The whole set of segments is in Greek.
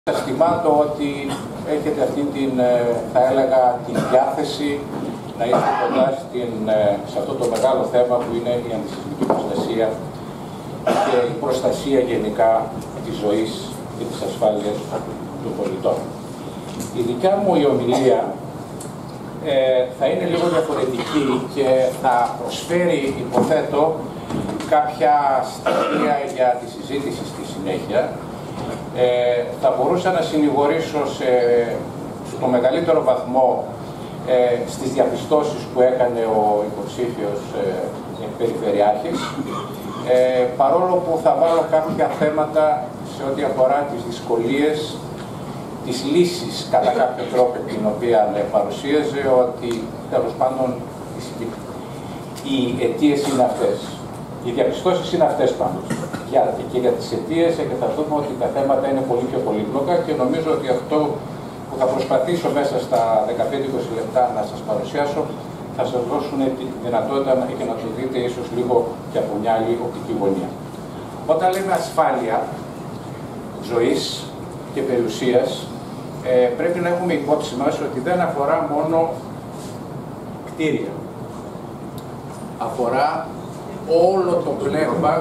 Σας τιμάτω ότι έχετε αυτή την, θα έλεγα, την διάθεση να είστε κοντά σε αυτό το μεγάλο θέμα που είναι η αντισυσμική προστασία και η προστασία γενικά της ζωής και της ασφάλειας των πολιτών. Η δικιά μου η ομιλία θα είναι λίγο διαφορετική και θα προσφέρει, υποθέτω, κάποια στοιχεία για τη συζήτηση στη συνέχεια. Θα μπορούσα να συνηγορήσω στο μεγαλύτερο βαθμό στις διαπιστώσεις που έκανε ο υποψήφιος περιφερειάρχης, παρόλο που θα βάλω κάποια θέματα σε ό,τι αφορά τις δυσκολίες της λύσης κατά κάποιο τρόπο την οποία παρουσίαζε, ότι τέλος πάντων οι αιτίες είναι αυτές. Οι διαπιστώσεις είναι αυτές πάντως. Και για τις αιτίες και θα δούμε ότι τα θέματα είναι πολύ πιο πολύπλοκα και νομίζω ότι αυτό που θα προσπαθήσω μέσα στα 15-20 λεπτά να σας παρουσιάσω θα σας δώσουν τη δυνατότητα και να το δείτε ίσως λίγο και από μια άλλη οπτική γωνία. Όταν λέμε ασφάλεια ζωής και περιουσίας, πρέπει να έχουμε υπόψη μας ότι δεν αφορά μόνο κτίρια. Αφορά όλο το πλέγμα,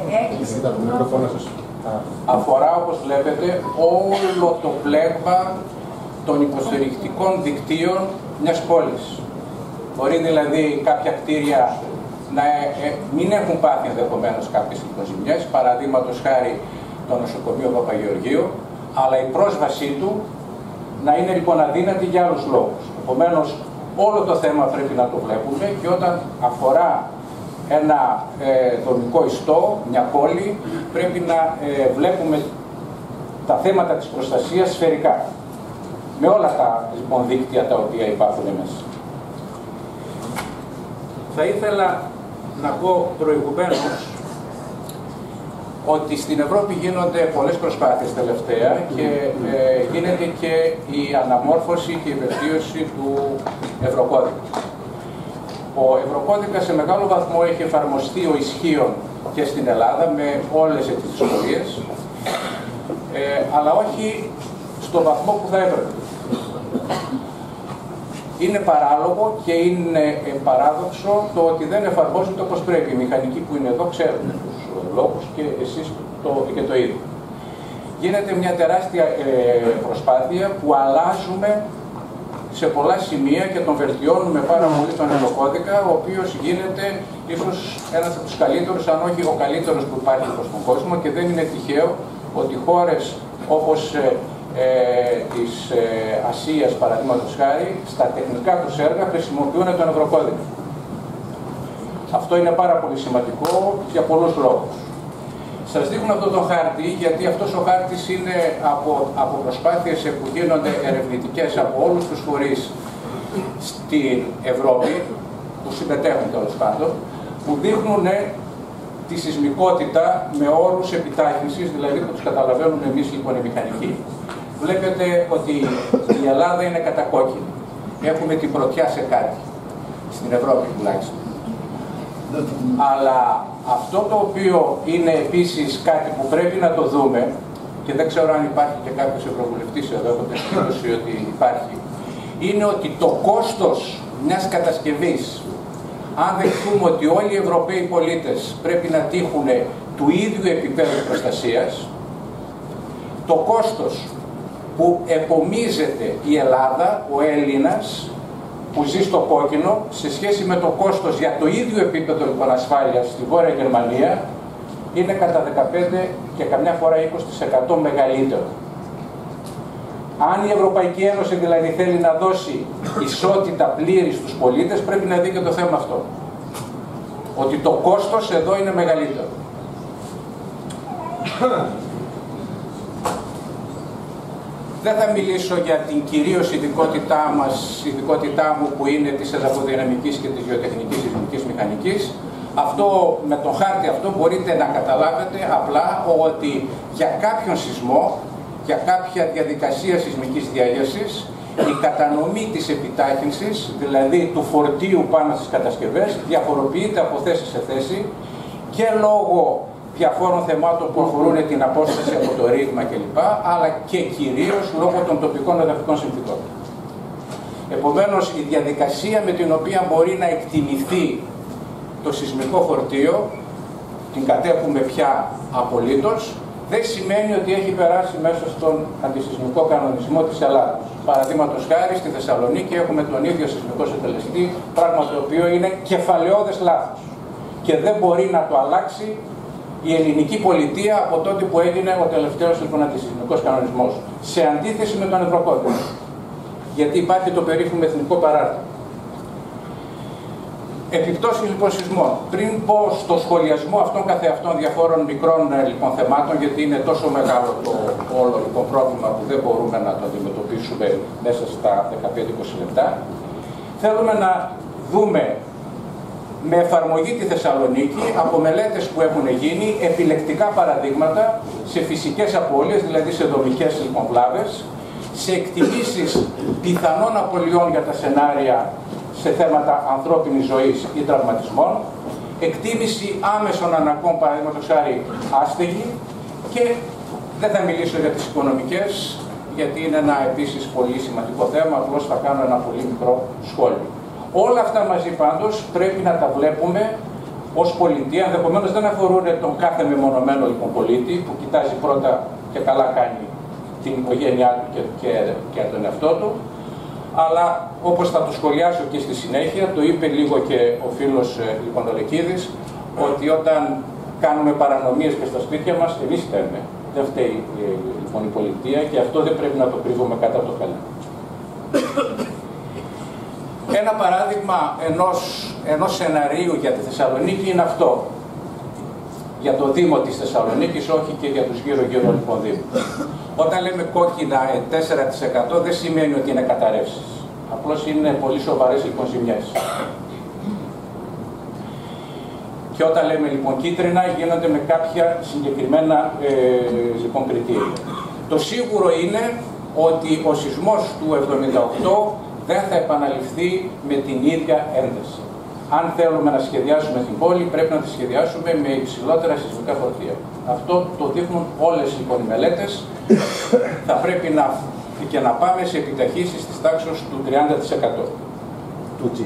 αφορά, όπως βλέπετε, όλο το πλέγμα των υποστηρικτικών δικτύων μιας πόλης. Μπορεί δηλαδή κάποια κτίρια να μην έχουν πάθει ενδεχομένως κάποιες υποζημιές, παραδείγματος χάρη το νοσοκομείο Παπαγεωργίου, αλλά η πρόσβασή του να είναι λοιπόν αδύνατη για άλλους λόγους. Επομένως, όλο το θέμα πρέπει να το βλέπουμε και όταν αφορά ένα δομικό ιστό, μια πόλη, πρέπει να βλέπουμε τα θέματα της προστασίας σφαιρικά. Με όλα τα λοιπόν δίκτυα τα οποία υπάρχουν μέσα. Θα ήθελα να πω προηγουμένως ότι στην Ευρώπη γίνονται πολλές προσπάθειες τελευταία και γίνεται και η αναμόρφωση και η βελτίωση του Ευρωκώδικα. Ο Ευρωκώδικας σε μεγάλο βαθμό έχει εφαρμοστεί ο ισχύων και στην Ελλάδα με όλες τις δυσκολίες, αλλά όχι στο βαθμό που θα έπρεπε. Είναι παράλογο και είναι παράδοξο το ότι δεν εφαρμόζεται όπως πρέπει. Οι μηχανικοί που είναι εδώ ξέρουν τους λόγους και εσείς και το ίδιο. Γίνεται μια τεράστια προσπάθεια που αλλάζουμε σε πολλά σημεία και τον βελτιώνουμε πάρα πολύ τον Ευρωκώδικα, ο οποίος γίνεται ίσως ένας από τους καλύτερους, αν όχι ο καλύτερος που υπάρχει προς τον κόσμο, και δεν είναι τυχαίο ότι χώρες όπως της Ασίας, παραδείγματος χάρη, στα τεχνικά τους έργα χρησιμοποιούν τον Ευρωκώδικα. Αυτό είναι πάρα πολύ σημαντικό για πολλούς λόγους. Σας δείχνω αυτό το χάρτη, γιατί αυτός ο χάρτης είναι από προσπάθειες που γίνονται ερευνητικές από όλους τους φορείς στην Ευρώπη, που συμμετέχουν τέλος πάντων, που δείχνουν τη σεισμικότητα με όρους επιτάχυνσης, δηλαδή που τους καταλαβαίνουμε εμείς λοιπόν οι μηχανικοί. Βλέπετε ότι η Ελλάδα είναι κατακόκκινη. Έχουμε την πρωτιά σε κάτι, στην Ευρώπη τουλάχιστον. Αλλά αυτό το οποίο είναι επίσης κάτι που πρέπει να το δούμε, και δεν ξέρω αν υπάρχει και κάποιος ευρωβουλευτής εδώ, έχω την εντύπωση ότι υπάρχει, είναι ότι το κόστος μιας κατασκευής, αν δεχτούμε ότι όλοι οι Ευρωπαίοι πολίτες πρέπει να τύχουν του ίδιου επίπεδου προστασίας, το κόστος που επομίζεται η Ελλάδα, ο Έλληνας, που ζει στο κόκκινο, σε σχέση με το κόστος για το ίδιο επίπεδο λοιπόν ασφάλειας στη Βόρεια Γερμανία, είναι κατά 15 και καμιά φορά 20% μεγαλύτερο. Αν η Ευρωπαϊκή Ένωση δηλαδή θέλει να δώσει ισότητα πλήρη στους πολίτες, πρέπει να δει και το θέμα αυτό. Ότι το κόστος εδώ είναι μεγαλύτερο. Δεν θα μιλήσω για την κυρίως ειδικότητά μου που είναι της εδαφοδυναμικής και της γεωτεχνικής σεισμικής μηχανικής. Αυτό, με τον χάρτη αυτό μπορείτε να καταλάβετε απλά ότι για κάποιον σεισμό, για κάποια διαδικασία σεισμικής διάγερσης, η κατανομή της επιτάχυνσης, δηλαδή του φορτίου πάνω στις κατασκευές, διαφοροποιείται από θέση σε θέση και λόγω διαφόρων θεμάτων που αφορούν την απόσταση από το ρήγμα κλπ. Αλλά και κυρίως λόγω των τοπικών εδαφικών συνθηκών. Επομένως, η διαδικασία με την οποία μπορεί να εκτιμηθεί το σεισμικό φορτίο, την κατέχουμε πια απολύτως, δεν σημαίνει ότι έχει περάσει μέσα στον αντισεισμικό κανονισμό της Ελλάδος. Παραδείγματος χάρη, στη Θεσσαλονίκη έχουμε τον ίδιο σεισμικό συντελεστή, πράγμα το οποίο είναι κεφαλαιώδες λάθος. Και δεν μπορεί να το αλλάξει η ελληνική πολιτεία από τότε που έγινε ο τελευταίος λοιπόν αντισεισμικός κανονισμός. Σε αντίθεση με τον Ευρωκώδικα. Γιατί υπάρχει το περίφημο εθνικό παράρτημα. Επιπτώσεις λοιπόν σεισμών. Πριν πω στο σχολιασμό αυτών καθεαυτών διαφόρων μικρών λοιπόν, θεμάτων, γιατί είναι τόσο μεγάλο το όλο λοιπόν, πρόβλημα που δεν μπορούμε να το αντιμετωπίσουμε μέσα στα 15-20 λεπτά, θέλουμε να δούμε με εφαρμογή τη Θεσσαλονίκη από μελέτες που έχουν γίνει επιλεκτικά παραδείγματα σε φυσικές απώλειες, δηλαδή σε δομικές λοιπόν, βλάβες, σε εκτιμήσεις πιθανών απολειών για τα σενάρια σε θέματα ανθρώπινης ζωής ή τραυματισμών, εκτίμηση άμεσων αναγκών, παραδείγματος χάρη άστεγοι, και δεν θα μιλήσω για τις οικονομικές, γιατί είναι ένα επίσης πολύ σημαντικό θέμα, απλώς θα κάνω ένα πολύ μικρό σχόλιο. Όλα αυτά μαζί πάντως πρέπει να τα βλέπουμε ως πολιτεία, ενδεχομένως δεν αφορούν τον κάθε μεμονωμένο λοιπόν, πολίτη, που κοιτάζει πρώτα και καλά κάνει την οικογένειά του και τον εαυτό του, αλλά όπως θα το σχολιάσω και στη συνέχεια, το είπε λίγο και ο φίλος λοιπόν, ο Λεκίδης, ότι όταν κάνουμε παρανομίες και στα σπίτια μας, εμείς φταίμε. Δεν φταίει λοιπόν, η πολιτεία, και αυτό δεν πρέπει να το κρύβουμε κάτω από το καλή. Ένα παράδειγμα ενός σεναρίου για τη Θεσσαλονίκη είναι αυτό. Για το Δήμο της Θεσσαλονίκης, όχι και για τους γύρω-γύρω λοιπόν Δήμους. Όταν λέμε κόκκινα 4% δεν σημαίνει ότι είναι καταρρεύσεις. Απλώς είναι πολύ σοβαρές λοιπόν ζημιές. Και όταν λέμε λοιπόν κίτρινα γίνονται με κάποια συγκεκριμένα λοιπόν κριτήρια. Το σίγουρο είναι ότι ο σεισμός του 1978 δεν θα επαναληφθεί με την ίδια ένταση. Αν θέλουμε να σχεδιάσουμε την πόλη, πρέπει να τη σχεδιάσουμε με υψηλότερα σεισμικά φορτία. Αυτό το δείχνουν όλες λοιπόν, οι μελέτες. Θα πρέπει να πάμε σε επιταχύσεις της τάξης του 30% του G.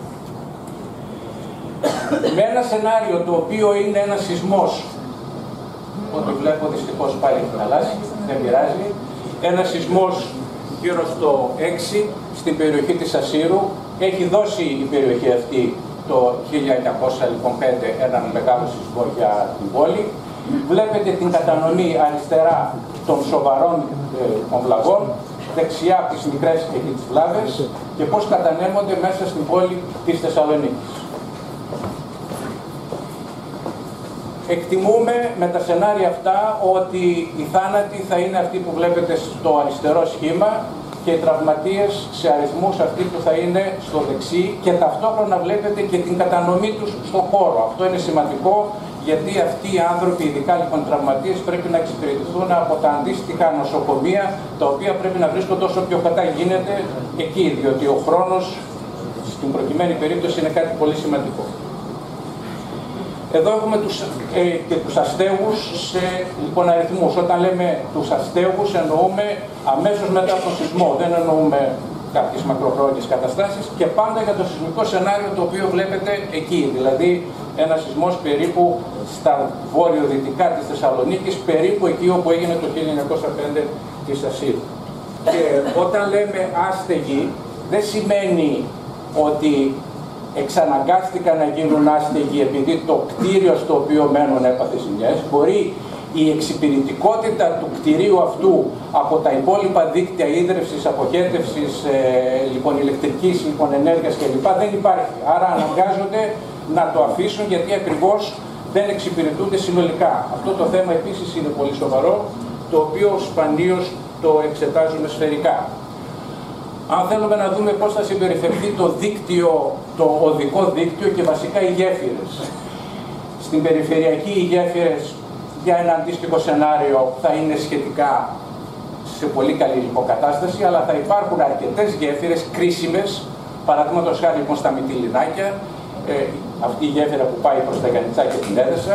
Με ένα σενάριο το οποίο είναι ένα σεισμός, ό,τι βλέπω δυστυχώς πάλι έχει χαλάσει, δεν πειράζει, ένα σεισμός γύρω στο 6 στην περιοχή της Ασσύρου, έχει δώσει η περιοχή αυτή το 1905 έναν μεγάλο σεισμό για την πόλη. Βλέπετε την κατανομή αριστερά των σοβαρών βλαβών, δεξιά από τις μικρές και τις βλάβες, και πώς κατανέμονται μέσα στην πόλη της Θεσσαλονίκης. Εκτιμούμε με τα σενάρια αυτά ότι οι θάνατοι θα είναι αυτοί που βλέπετε στο αριστερό σχήμα και οι τραυματίες σε αριθμούς αυτοί που θα είναι στο δεξί, και ταυτόχρονα βλέπετε και την κατανομή τους στον χώρο. Αυτό είναι σημαντικό, γιατί αυτοί οι άνθρωποι, ειδικά λοιπόν τραυματίες, πρέπει να εξυπηρετηθούν από τα αντίστοιχα νοσοκομεία, τα οποία πρέπει να βρίσκονται όσο πιο κοντά γίνεται εκεί, διότι ο χρόνος στην προκειμένη περίπτωση είναι κάτι πολύ σημαντικό. Εδώ έχουμε και τους αστέγους σε λοιπόν, αριθμούς. Όταν λέμε τους αστέγους εννοούμε αμέσως μετά τον σεισμό, δεν εννοούμε κάποιες μακροχρόνιες καταστάσεις, και πάντα για το σεισμικό σενάριο το οποίο βλέπετε εκεί, δηλαδή ένα σεισμός περίπου στα βόρειο-δυτικά της Θεσσαλονίκης, περίπου εκεί όπου έγινε το 1905 της Ασσύρου. Και όταν λέμε άστεγοι, δεν σημαίνει ότι εξαναγκάστηκαν να γίνουν άστεγοι επειδή το κτίριο στο οποίο μένουν έπαθε ζημιές. Μπορεί η εξυπηρετικότητα του κτηρίου αυτού από τα υπόλοιπα δίκτυα ίδρυυσης, αποχέτευσης, λοιπόν, ηλεκτρικής λοιπόν, ενέργειας κλπ. Δεν υπάρχει. Άρα αναγκάζονται να το αφήσουν, γιατί ακριβώς δεν εξυπηρετούνται συνολικά. Αυτό το θέμα επίσης είναι πολύ σοβαρό, το οποίο σπανίως το εξετάζουμε σφαιρικά. Αν θέλουμε να δούμε πώς θα συμπεριφερθεί το δίκτυο, το οδικό δίκτυο και βασικά οι γέφυρες. Στην περιφερειακή οι γέφυρες για ένα αντίστοιχο σενάριο θα είναι σχετικά σε πολύ καλή υποκατάσταση, αλλά θα υπάρχουν αρκετές γέφυρες κρίσιμες, παραδείγματος χάρη λοιπόν στα Μυτιληνάκια, αυτή η γέφυρα που πάει προς τα Γιαννιτσά και την Έδεσα,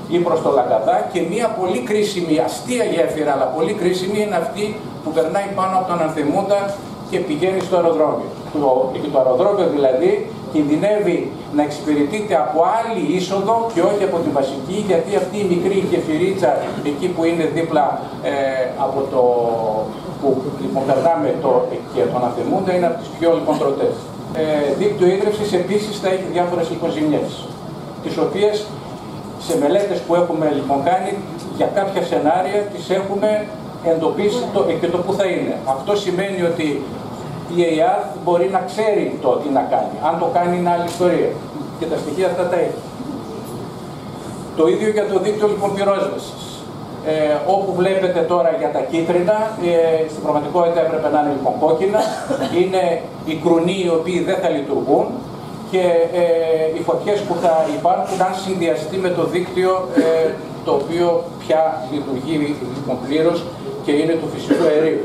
ή προς το Λαγκαδά, και μια πολύ κρίσιμη, αστεία γέφυρα, αλλά πολύ κρίσιμη, είναι αυτή που περνάει πάνω από τον Ανθεμούντα και πηγαίνει στο αεροδρόμιο. Το αεροδρόμιο δηλαδή κινδυνεύει να εξυπηρετείται από άλλη είσοδο και όχι από την βασική, γιατί αυτή η μικρή γεφυρίτσα εκεί που είναι δίπλα από το που λοιπόν περνάμε και τον Ανθεμούντα είναι από τις πιο λοιπόν τροτές. Δίκτυο ίδρυυσης επίσης θα έχει διάφορες ζημιές, τις οποίες σε μελέτες που έχουμε λοιπόν κάνει για κάποια σενάρια τις έχουμε εντοπίσει και το που θα είναι. Αυτό σημαίνει ότι η ΕΙΑΔ μπορεί να ξέρει το τι να κάνει. Αν το κάνει είναι άλλη ιστορία. Και τα στοιχεία αυτά τα έχει. Το ίδιο για το δίκτυο λοιπόν πυρόσβεσης. Όπου βλέπετε τώρα για τα κίτρινα, στην πραγματικότητα έπρεπε να είναι λοιπόν κόκκινα. Είναι οι κρουνοί οι οποίοι δεν θα λειτουργούν και οι φωτιές που θα υπάρχουν αν συνδυαστεί με το δίκτυο το οποίο πια λειτουργεί λοιπόν πλήρως και είναι του φυσικού αερίου.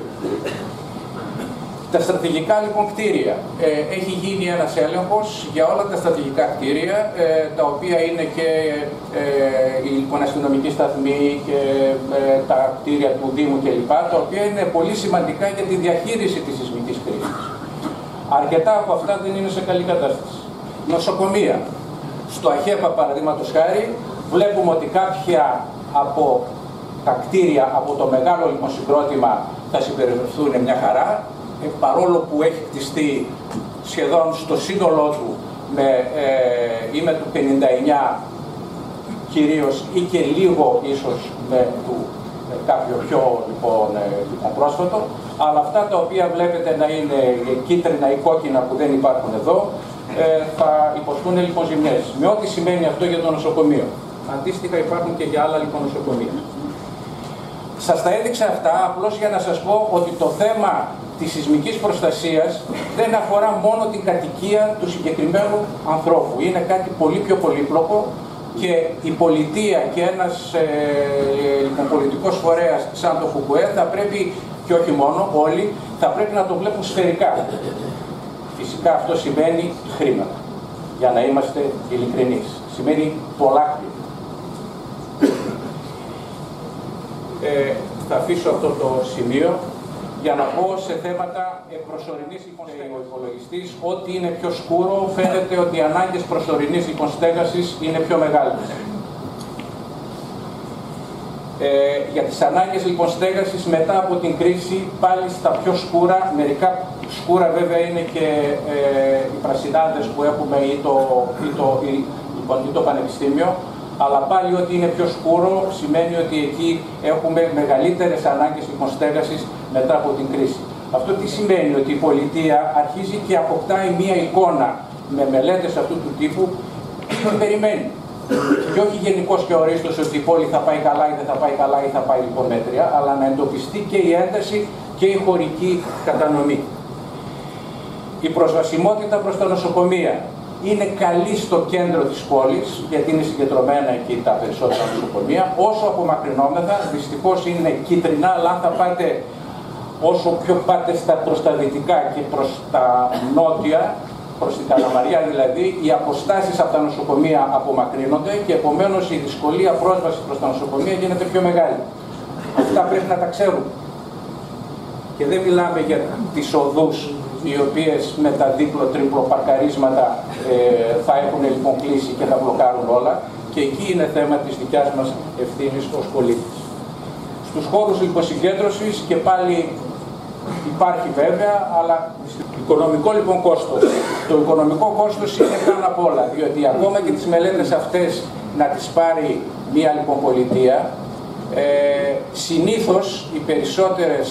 Τα στρατηγικά λοιπόν κτίρια. Έχει γίνει ένας έλεγχος για όλα τα στρατηγικά κτίρια, τα οποία είναι και οι λοιπόν αστυνομικοί σταθμοί και τα κτίρια του Δήμου κλπ. Τα οποία είναι πολύ σημαντικά για τη διαχείριση της σεισμικής κρίσης. Αρκετά από αυτά δεν είναι σε καλή κατάσταση. Νοσοκομεία. Στο ΑΧΕΠΑ παραδείγματος χάρη βλέπουμε ότι κάποια από τα κτίρια από το μεγάλο λοιπόν συγκρότημα θα συμπεριφερθούν μια χαρά. Παρόλο που έχει κτιστεί σχεδόν στο σύνολό του ή με του 59 κυρίως ή και λίγο ίσως με του κάποιο πιο λοιπόν, πρόσφατο, αλλά αυτά τα οποία βλέπετε να είναι κίτρινα ή κόκκινα που δεν υπάρχουν εδώ θα υποστούν λοιπόν ζημιές. Με ό,τι σημαίνει αυτό για το νοσοκομείο. Αντίστοιχα υπάρχουν και για άλλα λοιπόν νοσοκομεία. Σας τα έδειξα αυτά απλώς για να σας πω ότι το θέμα της σεισμικής προστασίας δεν αφορά μόνο την κατοικία του συγκεκριμένου ανθρώπου. Είναι κάτι πολύ πιο πολύπλοκο και η πολιτεία και ένας λοιπόν, πολιτικός φορέας σαν το ΦΚΟΕ θα πρέπει, και όχι μόνο, όλοι, θα πρέπει να το βλέπουν σφαιρικά. Φυσικά αυτό σημαίνει χρήματα, για να είμαστε ειλικρινείς. Σημαίνει πολλά χρήματα. Θα αφήσω αυτό το σημείο για να πω σε θέματα προσωρινής υποστέγασης. Ο υπολογιστής, ό,τι είναι πιο σκούρο, φαίνεται ότι οι ανάγκες προσωρινής υποστέγασης είναι πιο μεγάλες. Για τις ανάγκες λοιπόν στέγασης μετά από την κρίση, πάλι στα πιο σκούρα, μερικά σκούρα βέβαια είναι και οι πρασινάδες που έχουμε ή το πανεπιστήμιο, αλλά πάλι ότι είναι πιο σκούρο σημαίνει ότι εκεί έχουμε μεγαλύτερες ανάγκες υποστέγασης μετά από την κρίση. Αυτό τι σημαίνει? Ότι η πολιτεία αρχίζει και αποκτάει μία εικόνα με μελέτες αυτού του τύπου τι περιμένει. Και όχι γενικώς και ορίστος ότι η πόλη θα πάει καλά ή δεν θα πάει καλά ή θα πάει λοιπόν μέτρια, αλλά να εντοπιστεί και η ένταση και η χωρική κατανομή. Η προσβασιμότητα προς τα νοσοκομεία είναι καλή στο κέντρο της πόλης, γιατί είναι συγκεντρωμένα εκεί τα περισσότερα νοσοκομεία. Όσο απομακρυνόμεθα, δυστυχώς είναι κίτρινα, αλλά αν θα πάτε όσο πιο πάτε προς τα δυτικά και προς τα νότια, προς την Καλαμαριά δηλαδή, οι αποστάσεις από τα νοσοκομεία απομακρύνονται και επομένως η δυσκολία πρόσβασης προς τα νοσοκομεία γίνεται πιο μεγάλη. Αυτά πρέπει να τα ξέρουμε. Και δεν μιλάμε για τις οδούς οι οποίες με τα δίπλο-τρίπλο παρκαρίσματα θα έχουν λοιπόν κλείσει και θα μπλοκάρουν όλα, και εκεί είναι θέμα της δικιάς μας ευθύνης ως πολίτης. Στους χώρους λοιπόν συγκέντρωσης και πάλι υπάρχει βέβαια, αλλά οικονομικό λοιπόν κόστος. Το οικονομικό κόστος είναι πάνω απ' όλα, διότι ακόμα και τις μελέτες αυτές να τις πάρει μία λοιπόν πολιτεία, συνήθως οι περισσότερες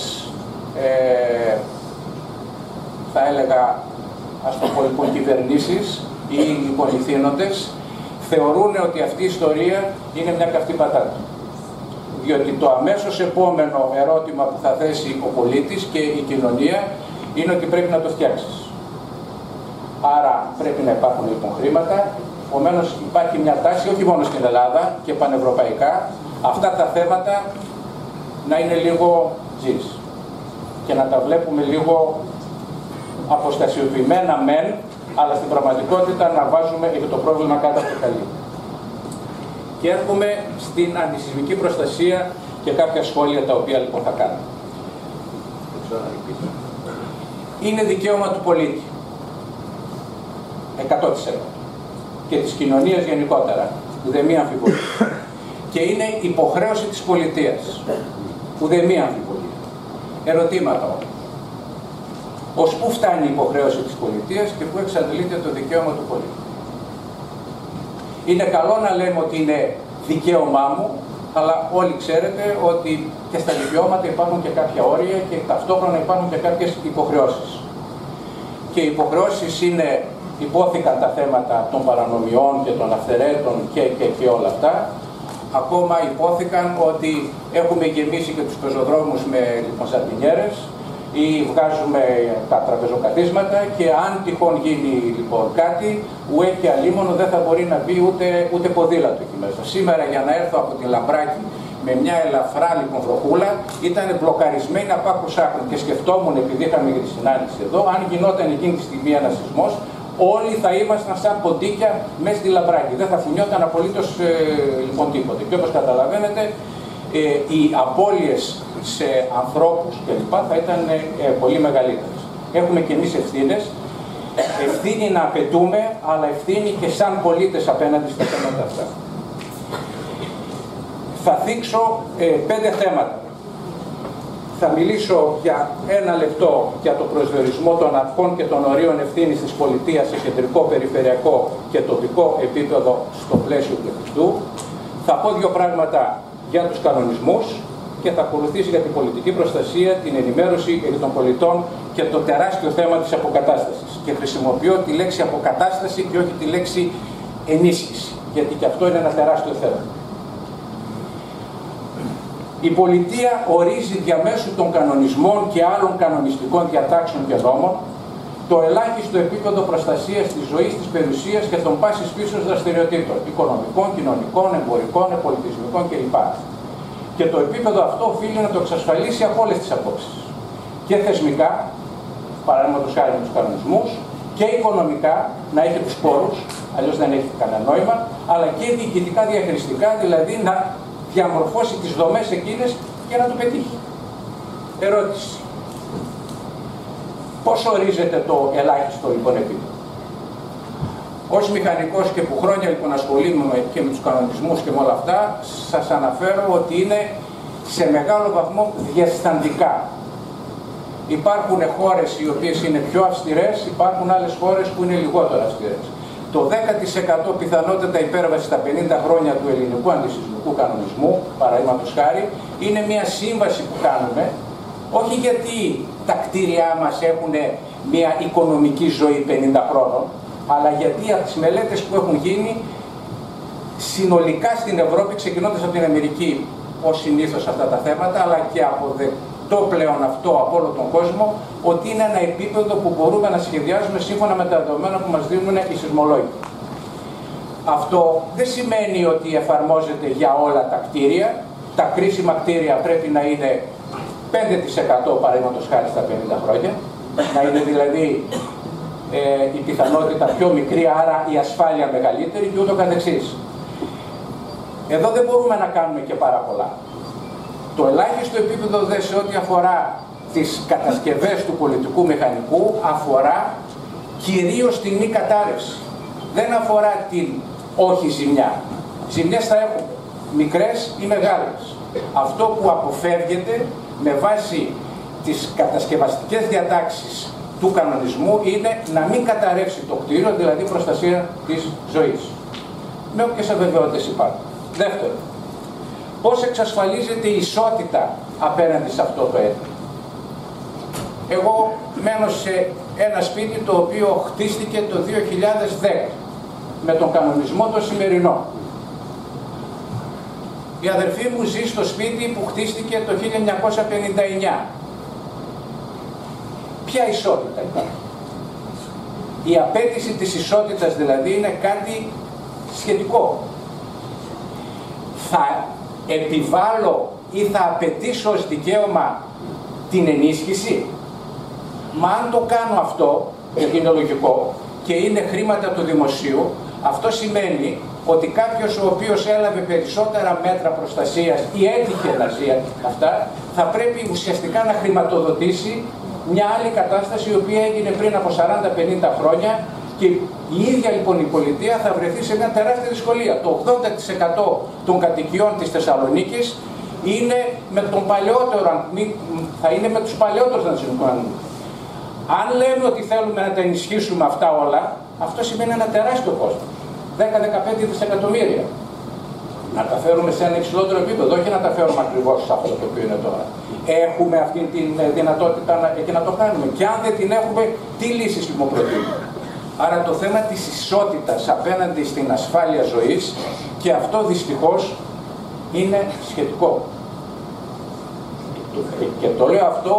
θα έλεγα ας το πω λοιπόν κυβερνήσεις ή οι πολυθύνοντες θεωρούν ότι αυτή η ιστορία είναι μια καυτή πατάτα. Διότι το αμέσως επόμενο ερώτημα που θα θέσει ο πολίτης και η κοινωνία είναι ότι πρέπει να το φτιάξεις. Άρα πρέπει να υπάρχουν λοιπόν χρήματα. Επομένως υπάρχει μια τάση όχι μόνο στην Ελλάδα και πανευρωπαϊκά αυτά τα θέματα να είναι λίγο τζις και να τα βλέπουμε λίγο αποστασιοποιημένα μεν, αλλά στην πραγματικότητα να βάζουμε το πρόβλημα κάτω από το καλή. Και έρχομαι στην αντισυσμική προστασία και κάποια σχόλια τα οποία λοιπόν θα κάνω. Είναι δικαίωμα του πολίτη. 100%. Και της κοινωνίας γενικότερα. Ουδέμια αμφιβολία. Και είναι υποχρέωση της πολιτείας. Ουδέμια αμφιβολία. Ερωτήματα όμως. Ως πού φτάνει η υποχρέωση της πολιτείας και πού εξαντλείται το δικαίωμα του πολίτη. Είναι καλό να λέμε ότι είναι δικαίωμά μου, αλλά όλοι ξέρετε ότι και στα δικαιώματα υπάρχουν και κάποια όρια και ταυτόχρονα υπάρχουν και κάποιες υποχρεώσεις. Και οι υποχρεώσεις είναι, υπόθηκαν τα θέματα των παρανομιών και των αυθαιρέτων και όλα αυτά. Ακόμα υπόθηκαν ότι έχουμε γεμίσει και τους πεζοδρόμους με σαρτινιέρες ή βγάζουμε τα τραπεζοκαθίσματα και αν τυχόν γίνει λοιπόν κάτι, ουέ και αλίμονο δεν θα μπορεί να μπει ούτε ποδήλατο εκεί μέσα. Σήμερα για να έρθω από τη Λαμπράκη με μια ελαφρά λοιπόν βροχούλα ήταν μπλοκαρισμένη από άκρους άκρων και σκεφτόμουν, επειδή είχαμε για τη συνάντηση εδώ, αν γινόταν εκείνη τη στιγμή ένας σεισμός, όλοι θα ήμασταν σαν ποντίκια μέσα στη Λαμπράκη. Δεν θα φουνιόταν απολύτως λοιπόν τίποτε. Και όπως καταλαβαίνετε, οι απώλειες σε ανθρώπους κλπ. Θα ήταν πολύ μεγαλύτερες. Έχουμε και εμείς ευθύνες. Ευθύνη να απαιτούμε, αλλά ευθύνη και σαν πολίτες απέναντι στα θέματα αυτά. Θα θίξω 5 θέματα. Θα μιλήσω για 1 λεπτό για το προσδιορισμό των αρχών και των ορίων ευθύνης της πολιτείας σε κεντρικό, περιφερειακό και τοπικό επίπεδο στο πλαίσιο του εφικτού. Θα πω 2 πράγματα για τους κανονισμούς και θα ακολουθήσει για την πολιτική προστασία, την ενημέρωση των πολιτών και το τεράστιο θέμα της αποκατάστασης. Και χρησιμοποιώ τη λέξη αποκατάσταση και όχι τη λέξη ενίσχυση, γιατί και αυτό είναι ένα τεράστιο θέμα. Η πολιτεία ορίζει διαμέσου των κανονισμών και άλλων κανονιστικών διατάξεων και νόμων το ελάχιστο επίπεδο προστασίας της ζωής, της περιουσίας και των πάσης φύσεως δραστηριοτήτων, οικονομικών, κοινωνικών, εμπορικών, πολιτισμικών κλπ. Και το επίπεδο αυτό οφείλει να το εξασφαλίσει από όλες τις απόψεις. Και θεσμικά, παραδείγματος χάρη με τους κανονισμούς, και οικονομικά, να έχει τους πόρους, αλλιώς δεν έχει κανένα νόημα, αλλά και διοικητικά διαχειριστικά, δηλαδή να διαμορφώσει τις δομές εκείνες και να το πετύχει. Ερώτηση. Πώς ορίζεται το ελάχιστο λοιπόν επίπεδο. Ως μηχανικός και που χρόνια λοιπόν ασχολούμαι και με τους κανονισμούς και με όλα αυτά, σας αναφέρω ότι είναι σε μεγάλο βαθμό διασταντικά. Υπάρχουν χώρες οι οποίες είναι πιο αυστηρές, υπάρχουν άλλες χώρες που είναι λιγότερο αυστηρές. Το 10% πιθανότητα υπέρβαση στα 50 χρόνια του ελληνικού αντισυσμικού κανονισμού, παραδείγματος χάρη, είναι μια σύμβαση που κάνουμε, όχι γιατί τα κτίρια μας έχουν μια οικονομική ζωή 50 χρόνων, αλλά γιατί από τις μελέτες που έχουν γίνει συνολικά στην Ευρώπη, ξεκινώντας από την Αμερική ως συνήθως αυτά τα θέματα, αλλά και αποδεκτό πλέον αυτό από όλο τον κόσμο, ότι είναι ένα επίπεδο που μπορούμε να σχεδιάζουμε σύμφωνα με τα δεδομένα που μας δίνουν οι σεισμολόγοι. Αυτό δεν σημαίνει ότι εφαρμόζεται για όλα τα κτίρια. Τα κρίσιμα κτίρια πρέπει να είναι 5% παραδείγματος χάρη στα 50 χρόνια, να είναι δηλαδή η πιθανότητα πιο μικρή, άρα η ασφάλεια μεγαλύτερη και ούτω καθεξής. Εδώ δεν μπορούμε να κάνουμε και πάρα πολλά. Το ελάχιστο επίπεδο δε σε ό,τι αφορά τις κατασκευές του πολιτικού μηχανικού αφορά κυρίως την μη κατάρρευση. Δεν αφορά την όχι ζημιά. Ζημιές θα έχουμε, μικρές ή μεγάλες. Αυτό που αποφεύγεται με βάση τις κατασκευαστικές διατάξεις του κανονισμού είναι να μην καταρρεύσει το κτίριο, δηλαδή προστασία της ζωής. Με όποιες αβεβαιότητες υπάρχουν. Δεύτερον, πώς εξασφαλίζεται η ισότητα απέναντι σε αυτό το έργο. Εγώ μένω σε ένα σπίτι το οποίο χτίστηκε το 2010 με τον κανονισμό το σημερινό. Η αδερφή μου ζει στο σπίτι που χτίστηκε το 1959. Ποια ισότητα υπάρχει. Η απέτηση της ισότητας δηλαδή είναι κάτι σχετικό. Θα επιβάλλω ή θα απαιτήσω ως δικαίωμα την ενίσχυση. Μα αν το κάνω αυτό, γιατί είναι λογικό, και είναι χρήματα του δημοσίου, αυτό σημαίνει ότι κάποιος ο οποίος έλαβε περισσότερα μέτρα προστασίας ή έτυχε να ζει αυτά, θα πρέπει ουσιαστικά να χρηματοδοτήσει μια άλλη κατάσταση η οποία έγινε πριν από 40-50 χρόνια και η ίδια λοιπόν η πολιτεία θα βρεθεί σε μια τεράστια δυσκολία. Το 80% των κατοικιών της Θεσσαλονίκης είναι με τον παλαιότερο, θα είναι με τους παλαιότερους δανειστικούς κανονισμούς. Αν λέμε ότι θέλουμε να τα ενισχύσουμε αυτά όλα, αυτό σημαίνει ένα τεράστιο κόστος. 10-15 δισεκατομμύρια. Να τα φέρουμε σε ένα υψηλότερο επίπεδο, όχι να τα φέρουμε ακριβώς σε αυτό το οποίο είναι τώρα. Έχουμε αυτή τη δυνατότητα και να το κάνουμε. Και αν δεν την έχουμε, τι λύσεις λοιπόν προτείνουμε. Άρα το θέμα της ισότητας απέναντι στην ασφάλεια ζωής, και αυτό δυστυχώς είναι σχετικό. Και το λέω αυτό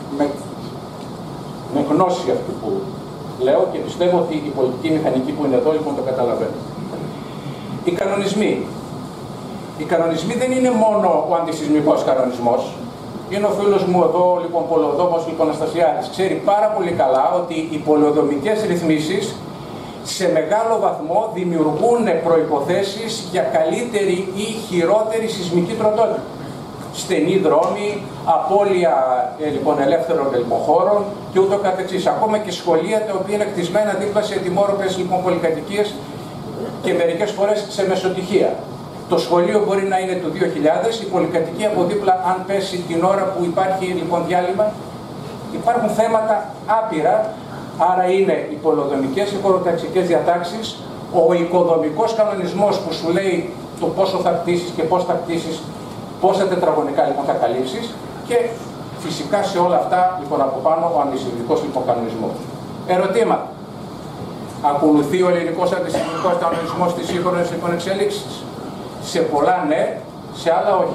με γνώση αυτού που λέω και πιστεύω ότι η πολιτική μηχανική που είναι εδώ λοιπόν το καταλαβαίνει. Οι κανονισμοί. Οι κανονισμοί δεν είναι μόνο ο αντισυσμικός κανονισμός. Είναι ο φίλος μου εδώ, λοιπόν, πολεοδόμος, λοιπόν, Αναστασιάδης. Ξέρει πάρα πολύ καλά ότι οι πολεοδομικές ρυθμίσεις σε μεγάλο βαθμό δημιουργούν προϋποθέσεις για καλύτερη ή χειρότερη σεισμική τροτότητα. Στενοί δρόμοι, απώλεια λοιπόν, ελεύθερων λοιπόν, χώρων και ούτω καθεξής. Ακόμα και σχολεία τα οποία είναι κτισμένα δίπλα σε ετοιμόρροπες λοιπόν, πολυκατοικίες και μερικές φορές σε μεσοτυχία. Το σχολείο μπορεί να είναι του 2000, η πολυκατοικία από δίπλα, αν πέσει την ώρα που υπάρχει λοιπόν διάλειμμα. Υπάρχουν θέματα άπειρα, άρα είναι οι πολεοδομικές, οι χωροταξικές διατάξεις, ο οικοδομικός κανονισμός που σου λέει το πόσο θα κτίσεις και πώς θα κτίσεις, πόσα τετραγωνικά λοιπόν θα καλύψεις, και φυσικά σε όλα αυτά λοιπόν από πάνω ο αντισυσμικός λοιπόν κανονισμός. Ερωτήματα. Ακολουθεί ο ελληνικός αντισυσμικός κανονισμός της σύγχρονης λοιπόν εξέλιξης? Σε πολλά ναι, σε άλλα όχι.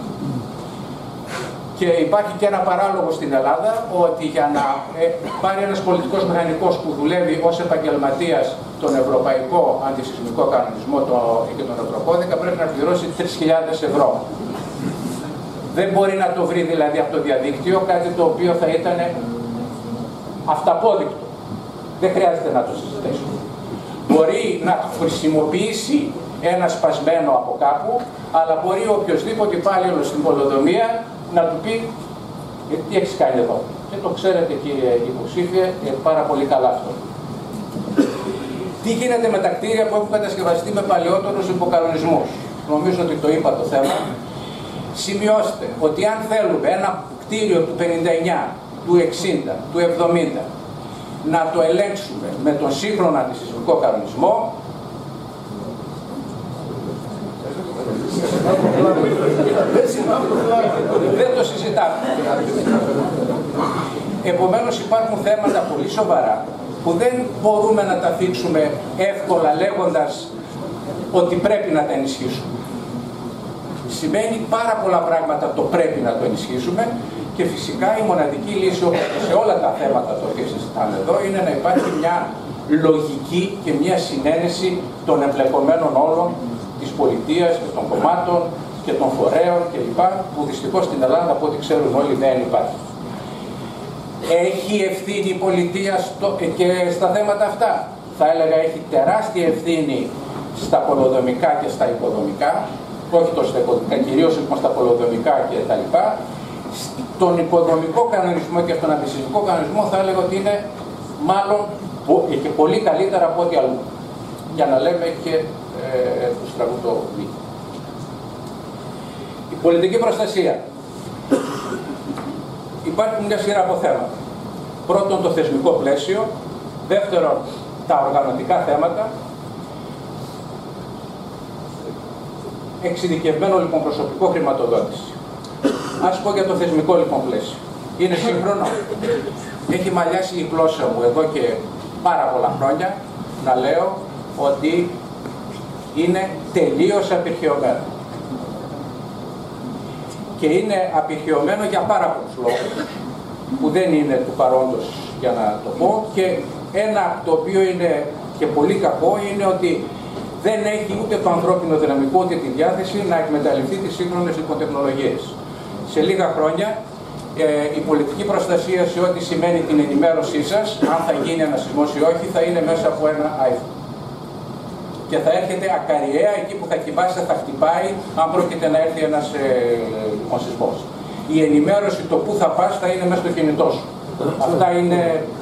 Και υπάρχει και ένα παράλογο στην Ελλάδα, ότι για να πάρει ένας πολιτικός μηχανικός που δουλεύει ως επαγγελματίας τον ευρωπαϊκό αντισυσμικό κανονισμό και τον ευρωκώδικα πρέπει να πληρώσει 3.000 ευρώ. Δεν μπορεί να το βρει δηλαδή από το διαδίκτυο, κάτι το οποίο θα ήταν αυταπόδεικτο. Δεν χρειάζεται να το συζητήσουμε. Μπορεί να χρησιμοποιήσει ένα σπασμένο από κάπου, αλλά μπορεί οποιοδήποτε υπάλληλος στην πολεοδομία να του πει τι έχεις κάνει εδώ. Και το ξέρετε κύριε υποψήφια πάρα πολύ καλά αυτό. Τι γίνεται με τα κτίρια που έχουν κατασκευαστεί με παλαιότερους υποκανονισμούς? Νομίζω ότι το είπα το θέμα. Σημειώστε ότι αν θέλουμε ένα κτίριο του 59, του 60, του 70 να το ελέγξουμε με τον σύγχρονο αντισυσμικό κανονισμό, δεν το συζητάμε. Επομένως υπάρχουν θέματα πολύ σοβαρά που δεν μπορούμε να τα θίξουμε εύκολα λέγοντας ότι πρέπει να τα ενισχύσουμε. Σημαίνει πάρα πολλά πράγματα το πρέπει να το ενισχύσουμε, και φυσικά η μοναδική λύση σε όλα τα θέματα τα οποία συζητάμε εδώ είναι να υπάρχει μια λογική και μια συνένεση των εμπλεκομένων όλων της πολιτείας και των κομμάτων και των φορέων κλπ. Που δυστυχώς στην Ελλάδα, από ό,τι ξέρουν όλοι, δεν υπάρχει. Έχει ευθύνη η πολιτεία και στα θέματα αυτά. Θα έλεγα έχει τεράστια ευθύνη στα πολεοδομικά και στα οικοδομικά, όχι τόσο στα οικοδομικά, κυρίως λοιπόν στα πολεοδομικά κτλ. Στον οικοδομικό κανονισμό και στον αντισυσμικό κανονισμό θα έλεγα ότι είναι μάλλον και πολύ καλύτερα από ό,τι αλλού. Για να λέμε και του στραβού το δίκαιο. Η πολιτική προστασία. Υπάρχουν μια σειρά από θέματα. Πρώτον, το θεσμικό πλαίσιο. Δεύτερον, τα οργανωτικά θέματα. Εξειδικευμένο λοιπόν προσωπικό, χρηματοδότηση. Ας πω για το θεσμικό λοιπόν πλαίσιο. Είναι σύγχρονο. Έχει μαλλιάσει η γλώσσα μου εδώ και πάρα πολλά χρόνια να λέω ότι είναι τελείως απειρχαιωμένο. Και είναι απειρχαιωμένο για πάρα πολλούς λόγους που δεν είναι του παρόντος για να το πω, και ένα το οποίο είναι και πολύ κακό είναι ότι δεν έχει ούτε το ανθρώπινο δυναμικό ούτε τη διάθεση να εκμεταλλευτεί τις σύγχρονες τεχνολογίες. Σε λίγα χρόνια η πολιτική προστασία σε ό,τι σημαίνει την ενημέρωσή σας, αν θα γίνει ένα σεισμός ή όχι, θα είναι μέσα από ένα iPhone. και θα έρχεται ακαριέα εκεί που θα κοιμάσαι, θα χτυπάει, αν πρόκειται να έρθει ένας σεισμός. Η ενημέρωση το που θα πας θα είναι μέσα στο κινητό σου. Αυτά είναι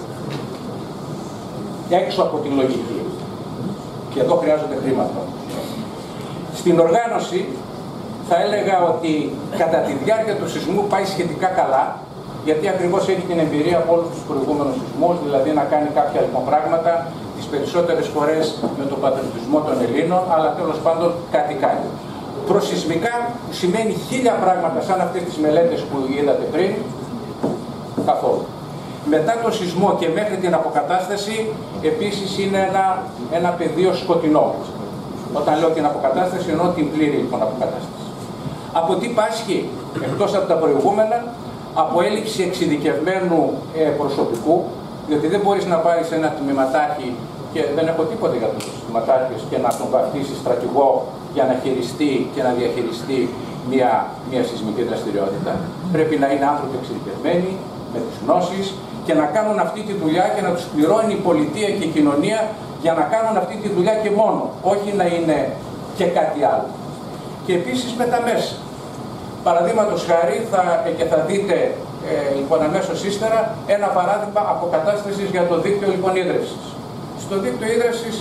έξω από τη λογική. Και εδώ χρειάζονται χρήματα. Στην οργάνωση θα έλεγα ότι κατά τη διάρκεια του σεισμού πάει σχετικά καλά, γιατί ακριβώς έχει την εμπειρία από όλους τους προηγούμενους σεισμούς, δηλαδή να κάνει κάποια λοιπόν πράγματα, τις περισσότερες φορές με τον πατριωτισμό των Ελλήνων, αλλά τέλος πάντων κάτι κάνει. Προσεισμικά, που σημαίνει 1000 πράγματα σαν αυτές τις μελέτες που είδατε πριν, καθόλου. Μετά το σεισμό και μέχρι την αποκατάσταση, επίσης είναι ένα πεδίο σκοτεινό. Όταν λέω την αποκατάσταση, εννοώ την πλήρη λοιπόν αποκατάσταση. Από τι πάσχει, εκτός από τα προηγούμενα, από έλλειψη εξειδικευμένου προσωπικού, διότι δεν μπορείς να πάρεις ένα τμήματάρχη, και δεν έχω τίποτα για τους τμήματάρχες, και να τον βαφτίσεις στρατηγό για να χειριστεί και να διαχειριστεί μια σεισμική δραστηριότητα. Πρέπει να είναι άνθρωποι εξειδικευμένοι, με τις γνώσεις, και να κάνουν αυτή τη δουλειά και να τους πληρώνει η πολιτεία και η κοινωνία για να κάνουν αυτή τη δουλειά και μόνο, όχι να είναι και κάτι άλλο. Και επίσης με τα μέσα. Παραδείγματος χάρη, και θα δείτε λοιπόν αμέσως ύστερα ένα παράδειγμα αποκατάστασης για το δίκτυο λοιπόν ίδρευσης. Στο δίκτυο ίδρευσης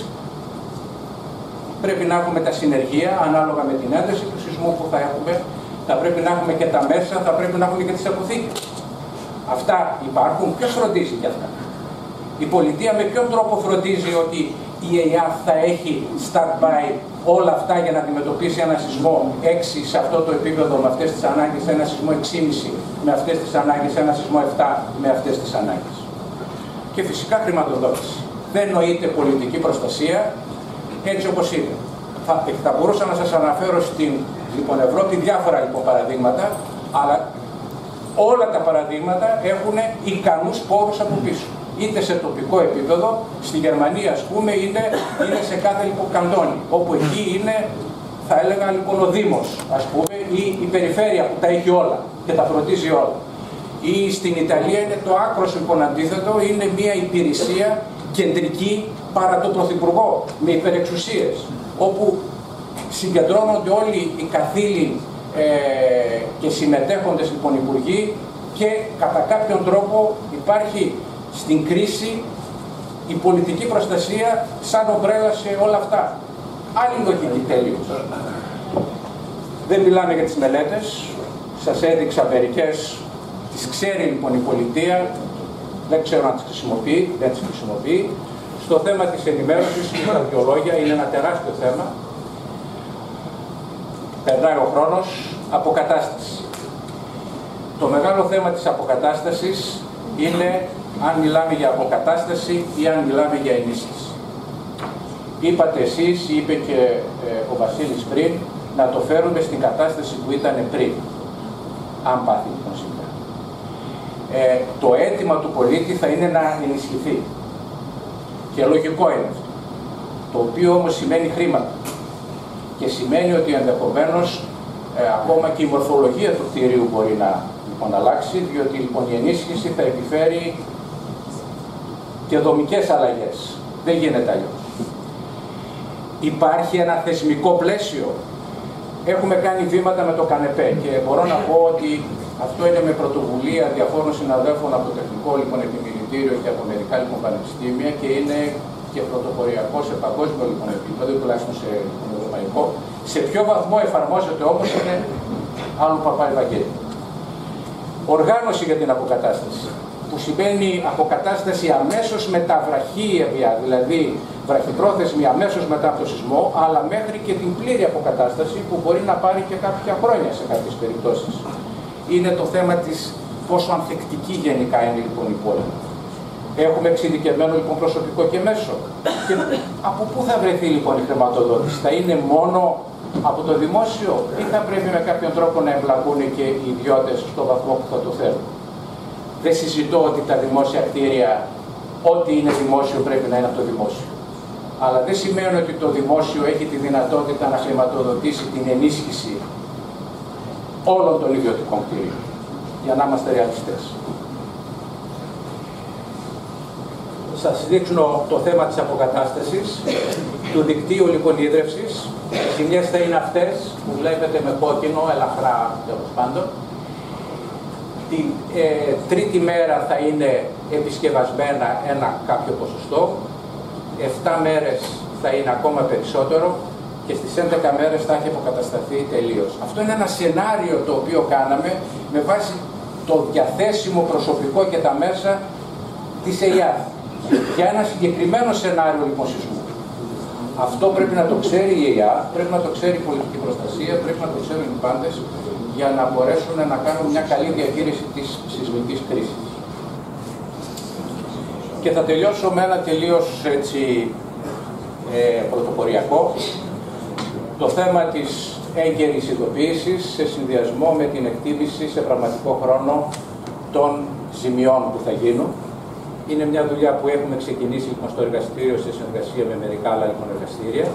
πρέπει να έχουμε τα συνεργεία ανάλογα με την ένταση του σεισμού που θα έχουμε, θα πρέπει να έχουμε και τα μέσα, θα πρέπει να έχουμε και τις αποθήκες. Αυτά υπάρχουν, ποιος φροντίζει για αυτά? Η πολιτεία με ποιον τρόπο φροντίζει ότι η ΕΙΑ θα έχει stand-by όλα αυτά για να αντιμετωπίσει ένα σεισμό 6 σε αυτό το επίπεδο με αυτές τις ανάγκες, ένα σεισμό 6,5 με αυτές τις ανάγκες, ένα σεισμό 7 με αυτές τις ανάγκες? Και φυσικά χρηματοδότηση. Δεν νοείται πολιτική προστασία έτσι όπως είναι. Θα μπορούσα να σας αναφέρω στην λοιπόν, Ευρώπη διάφορα λοιπόν, παραδείγματα, αλλά όλα τα παραδείγματα έχουν ικανούς πόρους από πίσω. Είτε σε τοπικό επίπεδο, στη Γερμανία ας πούμε είναι σε κάθε λοιπόν καντόνι, όπου εκεί είναι, θα έλεγα λοιπόν ο Δήμος ας πούμε, ή η περιφέρεια που τα έχει όλα και τα φροντίζει όλα. Ή στην Ιταλία είναι το άκρος λοιπόν αντίθετο, είναι μια υπηρεσία κεντρική παρά το Πρωθυπουργό, με υπερεξουσίες, όπου συγκεντρώνονται όλοι οι καθήλοι και συμμετέχοντες λοιπόν υπουργοί και κατά κάποιον τρόπο υπάρχει στην κρίση η πολιτική προστασία σαν ομπρέλα σε όλα αυτά. Άλλη λογική τέλειος. Δεν μιλάμε για τις μελέτες, σας έδειξα μερικές, τις ξέρει λοιπόν η πολιτεία, δεν ξέρω αν τις χρησιμοποιεί, δεν τις χρησιμοποιεί. Στο θέμα της ενημέρωσης, τα δύο λόγια, είναι ένα τεράστιο θέμα. Περνάει ο χρόνος, αποκατάσταση. Το μεγάλο θέμα της αποκατάστασης είναι αν μιλάμε για αποκατάσταση ή αν μιλάμε για ενίσχυση. Είπατε εσείς, είπε και ο Βασίλης πριν, να το φέρουμε στην κατάσταση που ήταν πριν, αν πάθει λοιπόν σήμερα. Το αίτημα του πολίτη θα είναι να ενισχυθεί. Και λογικό είναι αυτό. Το οποίο όμως σημαίνει χρήματα. Και σημαίνει ότι ενδεχομένως ακόμα και η μορφολογία του κτηρίου μπορεί να λοιπόν, αλλάξει, διότι λοιπόν η ενίσχυση θα επιφέρει και δομικές αλλαγές. Δεν γίνεται αλλιώς. Υπάρχει ένα θεσμικό πλαίσιο. Έχουμε κάνει βήματα με το ΚΑΝΕΠΕ και μπορώ να πω ότι αυτό είναι με πρωτοβουλία διαφόρων συναδέλφων από το Τεχνικό λοιπόν, Επιμελητήριο και από μερικά λοιπόν, πανεπιστήμια και είναι και πρωτοποριακό σε παγκόσμιο λοιπόν, επίπεδο, τουλάχιστον σε ευρωπαϊκό. Σε ποιο βαθμό εφαρμόζεται όμως είναι άλλο Παπαϊβαγγέλη. Οργάνωση για την αποκατάσταση, που σημαίνει αποκατάσταση αμέσως μετά βραχίευια, δηλαδή βραχυπρόθεσμη αμέσως μετά από το σεισμό, αλλά μέχρι και την πλήρη αποκατάσταση που μπορεί να πάρει και κάποια χρόνια σε κάποιες περιπτώσεις. Είναι το θέμα της πόσο ανθεκτική γενικά είναι λοιπόν η πόλη. Έχουμε εξειδικευμένο λοιπόν προσωπικό και μέσο. Και από πού θα βρεθεί λοιπόν η χρηματοδότηση? Θα είναι μόνο από το δημόσιο ή θα πρέπει με κάποιον τρόπο να εμπλακούν και οι ιδιώτες στο βαθμό που θα το θέλουν? Δεν συζητώ ότι τα δημόσια κτίρια, ό,τι είναι δημόσιο πρέπει να είναι από το δημόσιο. Αλλά δεν σημαίνει ότι το δημόσιο έχει τη δυνατότητα να χρηματοδοτήσει την ενίσχυση όλων των ιδιωτικών κτίριων. Για να είμαστε ρεαλιστές. Σας δείχνω το θέμα της αποκατάστασης. του δικτύου λοιπόν ίδρυυσης. Οι ζημιές θα είναι αυτές που βλέπετε με κόκκινο, ελαφρά τέλος πάντων. Την τρίτη μέρα θα είναι επισκευασμένα ένα κάποιο ποσοστό. 7 μέρες θα είναι ακόμα περισσότερο και στις 11 μέρες θα έχει αποκατασταθεί τελείως. Αυτό είναι ένα σενάριο το οποίο κάναμε με βάση το διαθέσιμο προσωπικό και τα μέσα της ΕΙΑΔ. Για ένα συγκεκριμένο σενάριο λοιπόν σεισμού. Αυτό πρέπει να το ξέρει η ΕΙΑΔ, πρέπει να το ξέρει η πολιτική προστασία, πρέπει να το ξέρουν οι πάντες για να μπορέσουν να κάνουν μια καλή διαχείριση της σεισμικής κρίσης. Και θα τελειώσω με ένα τελείως έτσι πρωτοποριακό. Το θέμα της έγκαιρης ειδοποίησης σε συνδυασμό με την εκτίμηση σε πραγματικό χρόνο των ζημιών που θα γίνουν. Είναι μια δουλειά που έχουμε ξεκινήσει λοιπόν στο εργαστήριο σε συνεργασία με μερικά άλλα λοιπόν εργαστήρια.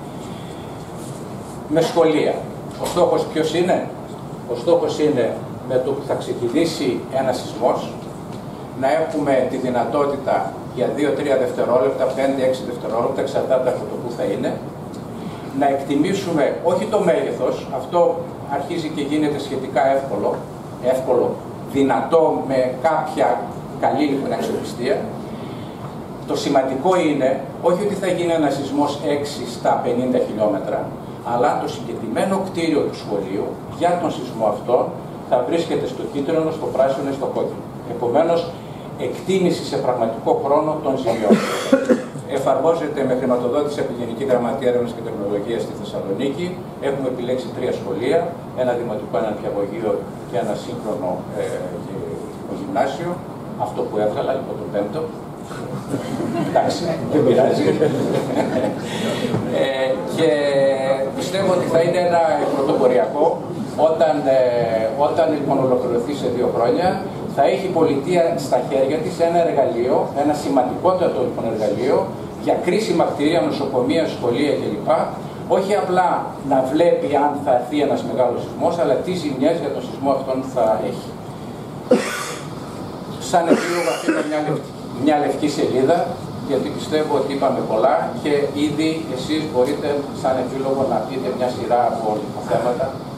Με σχολεία. Ο στόχος ποιος είναι? Ο στόχος είναι με το που θα ξεκινήσει ένα σεισμός να έχουμε τη δυνατότητα για 2-3 δευτερόλεπτα, 5-6 δευτερόλεπτα, εξαρτάται από το που θα είναι, να εκτιμήσουμε όχι το μέγεθος, αυτό αρχίζει και γίνεται σχετικά εύκολο, δυνατό με κάποια καλή λοιπόν αξιοπιστία. Το σημαντικό είναι όχι ότι θα γίνει ένα σεισμός 6 στα 50 χιλιόμετρα, αλλά το συγκεκριμένο κτίριο του σχολείου για τον σεισμό αυτό θα βρίσκεται στο κίτρινο, στο πράσινο ή στο κόκκινο. Επομένως, εκτίμηση σε πραγματικό χρόνο των ζημιών. Εφαρμόζεται με χρηματοδότηση από τη Γενική Γραμματεία Έρευνας και Τεχνολογίας στη Θεσσαλονίκη. Έχουμε επιλέξει 3 σχολεία, ένα δημοτικό, ένα νηπιαγωγείο και ένα σύγχρονο γυμνάσιο. Αυτό που έβγαλα, λοιπόν, το 5ο. Εντάξει, δεν πειράζει. Και πιστεύω ότι θα είναι ένα πρωτοποριακό όταν λοιπόν ολοκληρωθεί σε 2 χρόνια. Θα έχει η πολιτεία στα χέρια της ένα εργαλείο, ένα σημαντικότατο λοιπόν εργαλείο για κρίσιμα κτίρια, νοσοκομεία, σχολεία κλπ. Όχι απλά να βλέπει αν θα έρθει ένας μεγάλος σεισμός, αλλά τι ζημιές για τον σεισμό αυτόν θα έχει. Σαν επίλογο αυτή είναι μια λευκή σελίδα, γιατί πιστεύω ότι είπαμε πολλά και ήδη εσείς μπορείτε σαν επίλογο να πείτε μια σειρά από θέματα